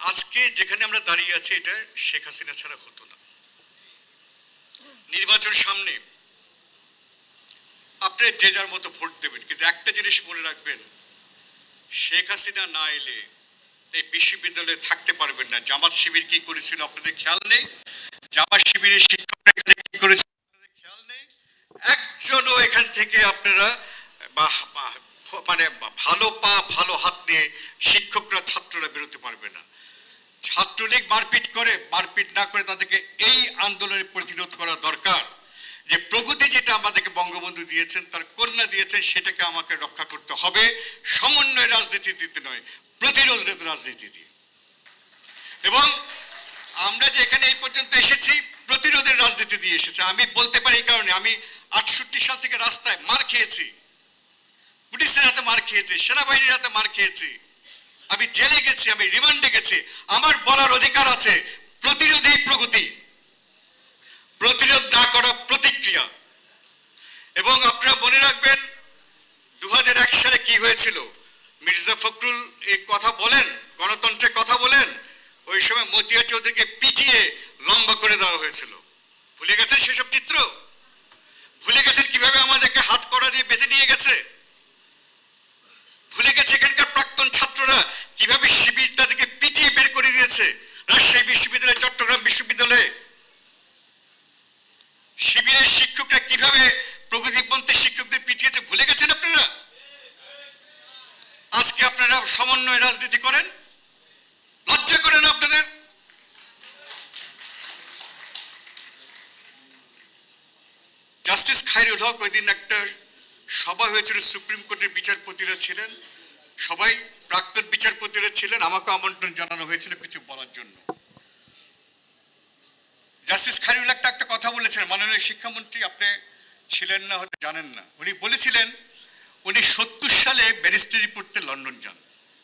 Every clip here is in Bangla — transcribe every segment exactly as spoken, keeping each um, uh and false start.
আজকে যেখানে আমরা দাঁড়িয়ে আছি এটা শেখ হাসিনা ছাড়া হতো না। নির্বাচন সামনে, আপনি যে যার মতো ভোট দেবেন, কিন্তু একটা জিনিস মনে রাখবেন, শেখ হাসিনা না এলে এই বিশ্ববিদ্যালয়ে থাকতে পারবেন না। জামাত শিবির কি করেছিল আপনাদের খেয়াল নেই? জামাত শিবিরের শিক্ষকরা এখানে কি করেছিল আপনাদের খেয়াল নেই? একজনও এখান থেকে আপনারা মানে ভালো পা ভালো হাত দিয়ে শিক্ষকরা ছাত্ররা বেরোতে পারবে না। ছাত্রলীগ মারপিট করে, মারপিট না করে তাদেরকে এই আন্দোলনের প্রতিরোধ করা দরকার। যে প্রগতি যেটা আমাদেরকে বঙ্গবন্ধু দিয়েছেন, তার কন্যা দিয়েছেন, সেটাকে আমাকে রক্ষা করতে হবে, সমন্বয় রাজনীতি দিতে নয়, প্রতিরোধ রাজনীতি দিয়ে। এবং আমরা যে এখানে এই পর্যন্ত এসেছি প্রতিরোধের রাজনীতি দিয়ে এসেছি। আমি বলতে পারি এই কারণে, আমি আটষট্টি সাল থেকে রাস্তায় মার খেয়েছি, পুলিশের হাতে মার খেয়েছি, সেনাবাহিনীর হাতে মার খেয়েছি, আমি জেলে গেছি, আমি রিমান্ডে গেছি। আমার বলার অধিকার আছে, প্রতিরোধই প্রগতি, প্রতিরোধ না করা প্রতিক্রিয়া। এবং আপনারা মনে রাখবেন দু হাজার এক সালে কি হয়েছিল। মির্জা ফখরুল এই কথা বলেন, গণতন্ত্রের কথা বলেন, ওই সময় মতিয়া চৌধুরীকে পিটিয়ে লম্বা করে দেওয়া হয়েছিল। ভুলে গেছেন সেসব চিত্র? ভুলে গেছেন কিভাবে আমাদেরকে হাত কড়া দিয়ে বেঁধে নিয়ে গেছে? ভুলে গেছে এখানকার প্রাক্তন ছাত্ররা কিভাবে শিবির তাদেরকে পিটিয়ে বের করে দিয়েছে? রাজশাহী বিশ্ববিদ্যালয়, চট্টগ্রাম বিশ্ববিদ্যালয়ে শিবিরের শিক্ষকরা কিভাবে প্রগতিপন্থী শিক্ষকদের পিটিয়েছে? ভুলে গেছেন আপনারা? আজকে আপনারা সমন্বয় রাজনীতি করেন, লজ্জা করেন আপনাদের? জাস্টিস খায়রুল হক, ওই দিন একটা সভা হয়েছিল, সুপ্রিম কোর্টের বিচারপতিরা ছিলেন, সবাই প্রাক্তন বিচারপতিরা ছিলেন, আমাকে আমন্ত্রণ জানানো হয়েছিল কিছু বলার জন্য। জাস্টিস খায়রুল একটা একটা কথা বলেছিলেন, মাননীয় শিক্ষামন্ত্রী আপনি ছিলেন না, হয়তো জানেন না। উনি বলেছিলেন উনি সত্তর সালে ব্যারিস্টারি পড়তে লন্ডন যান।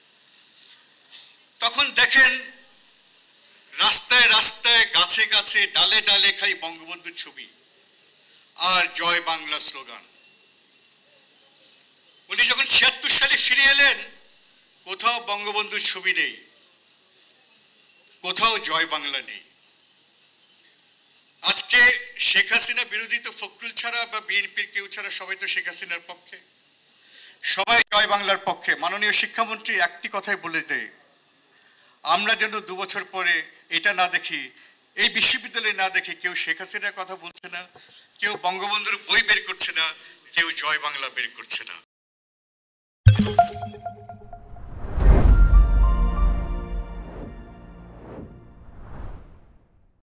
তখন দেখেন রাস্তায় রাস্তায়, গাছে গাছে, ডালে ডালে খালি বঙ্গবন্ধুর ছবি আর জয় বাংলা স্লোগান। উনি যখন ছিয়াত্তর সালে ফিরে এলেন, কোথাও বঙ্গবন্ধুর ছবি নেই, কোথাও জয় বাংলা নেই। আজকে শেখ হাসিনা বিরোধী তো ফখরুল ছাড়া বা বিএনপির কেউ ছাড়া সবাই তো শেখ হাসিনার পক্ষে, সবাই জয় বাংলার পক্ষে। মাননীয় শিক্ষামন্ত্রী একটি কথাই বলে দেয়, আমরা যেন দু বছর পরে এটা না দেখি, এই বিশ্ববিদ্যালয়ে না দেখি কেউ শেখ হাসিনার কথা বলছে না, কেউ বঙ্গবন্ধুর বই বের করছে না, কেউ জয় বাংলা বের করছে না।